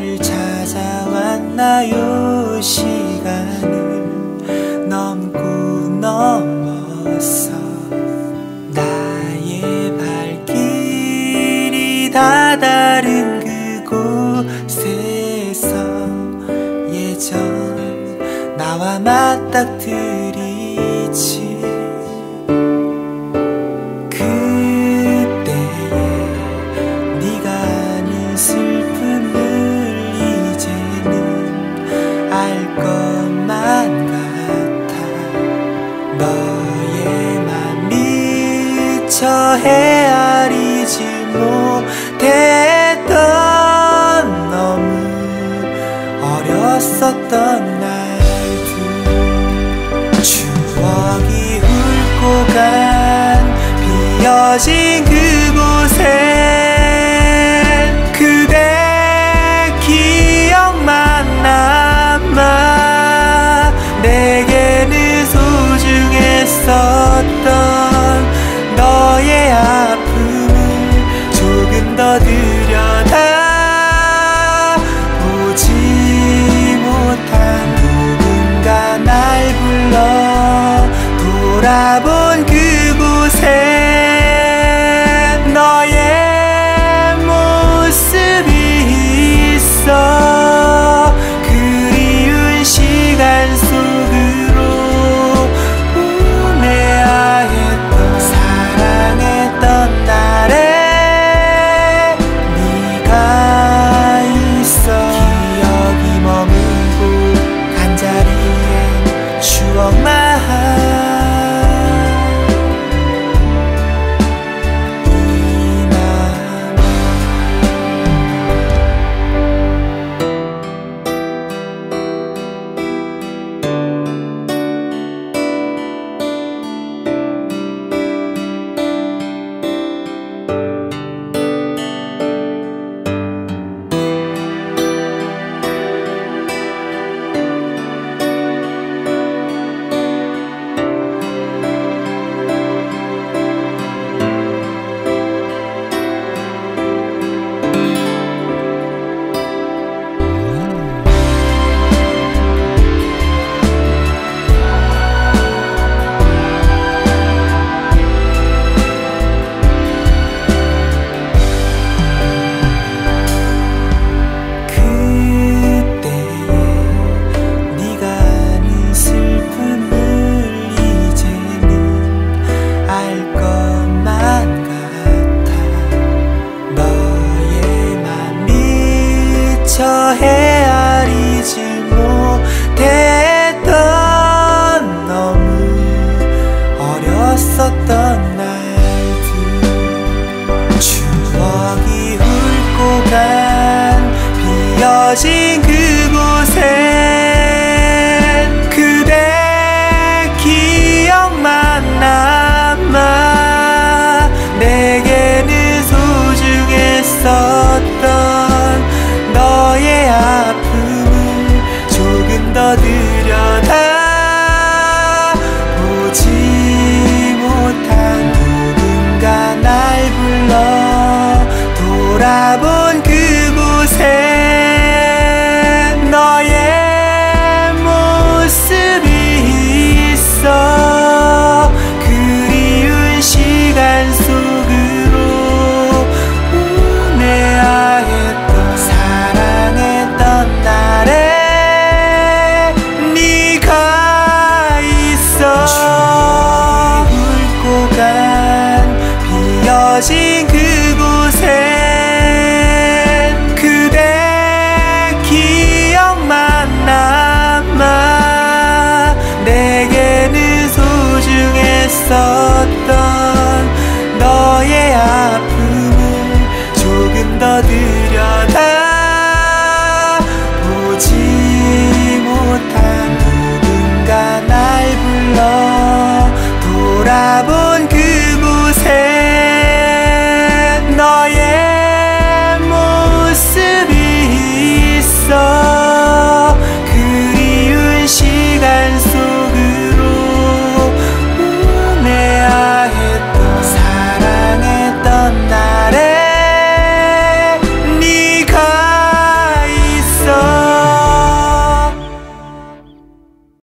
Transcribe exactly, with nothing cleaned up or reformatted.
나를 찾아왔나요? 시간을 넘고 넘어서 나의 발길이 다 다른 그곳에서 예전 나와 맞닥뜨리지. 헤아리지 못했던 너무 어렸었던 날들, 추억이 훑고 간 비어진 그곳에 그대 기억만 남아 내게는 소중했었던 너의 아픔을 조금 더 들여다 보지 못한 누군가 날 불러 돌아본 그곳에 너의 모습이 있어. 그리운 시간 속으로 보내야 했던 사랑했던 날에 네가 있어. 기억이 머물고 간 자리엔 추억만 헤아리지 못했던 너무 어렸었던 날들, 추억이 훑고 간 비어진 그곳에 그대 기억만 남아 내게는 소중했었던 너의 아픔을 조금 더 들여다 보지 못한 누군가 날 불러 돌아본 그곳에 너의 모습이 있어. 그리운 시간 속으로 보내야 했던 사랑했던 날에 네가 있어. 추억이 훑고 간 비어진 그곳에 그대 기억만 남아 내게는 소중했었던 너의 아픔을 조금 더 들여다 보지 못한 누군가 날 불러 돌아보